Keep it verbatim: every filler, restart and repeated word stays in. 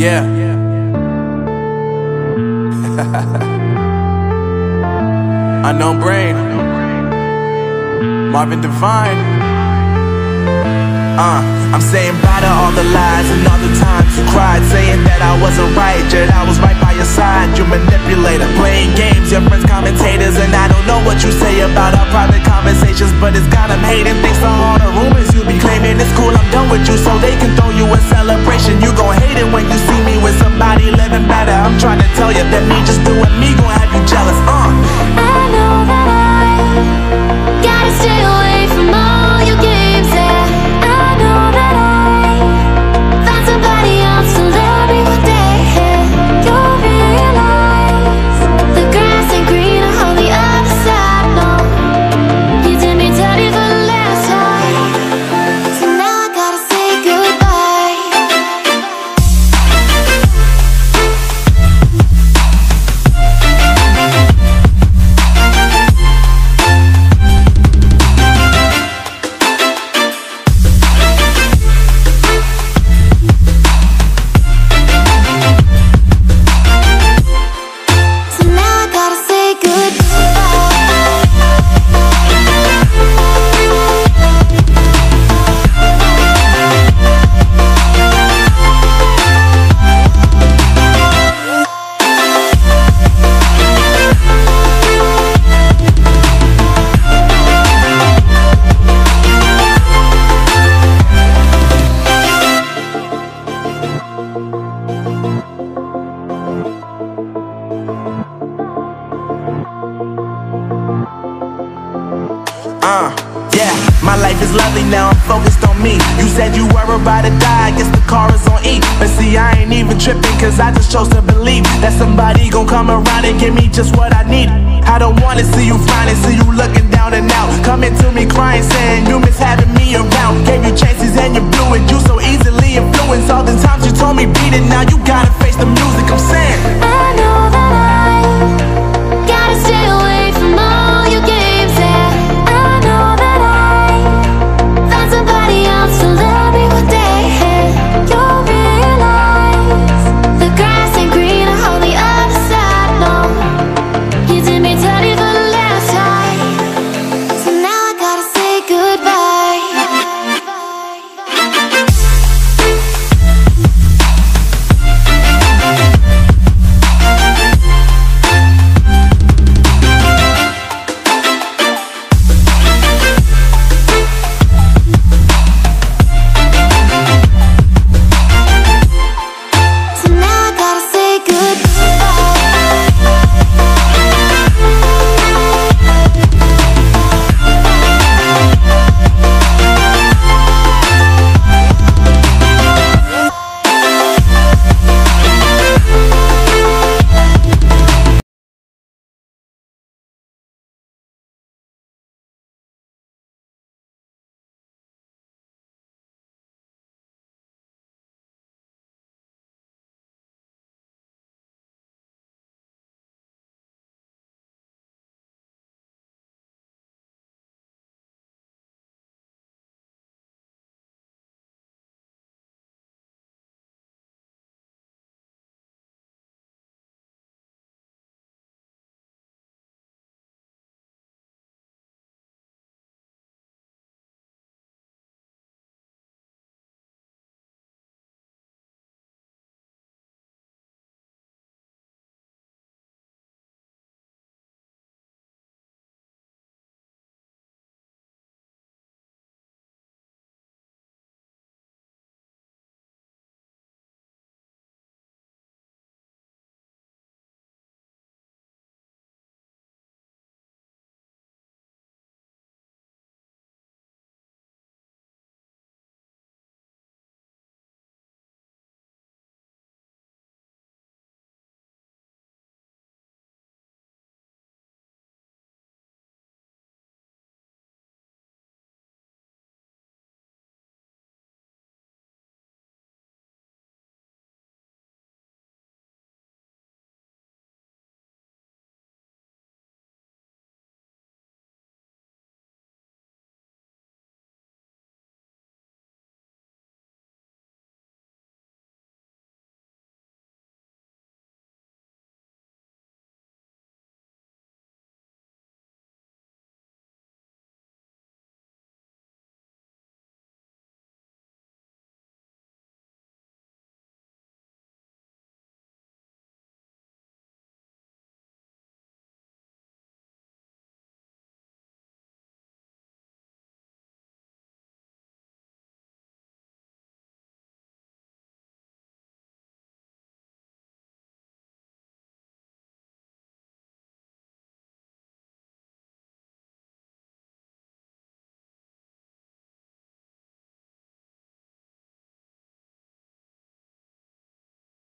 Yeah. Unknown Brain, Marvin Divine. Uh, I'm saying bye to all the lies and all the times you cried, saying that I wasn't right, yet I was right by your side. You manipulator, playing games, your friends commentators, and I don't know what you say about our private conversations, but it's got them hating. Thanks to all the rumors you be claiming. It's cool, I'm done with you, so they can throw you a celebration. You gon' hate it when you see me with somebody living better. I'm trying to tell you that me just doing me gon' have you jealous. Uh. I know that I gotta stay away from all your games, yeah. I know that I found somebody else to love me one day, yeah. You'll realize the grass ain't greener on the other side, no. You did me dirty for the last time, so now I gotta say goodbye. So now I gotta say Uh, yeah, my life is lovely now, I'm focused on me. You said you were about to die, I guess the car is on E. But see, I ain't even tripping, cause I just chose to believe that somebody gon' come around and give me just what I need. I don't wanna see you finding, see you looking down and out, coming to me crying, saying you miss having me around. Gave you chances and you blew it, you so easily influenced. All the times you told me beat it, now you gotta face the music. I'm saying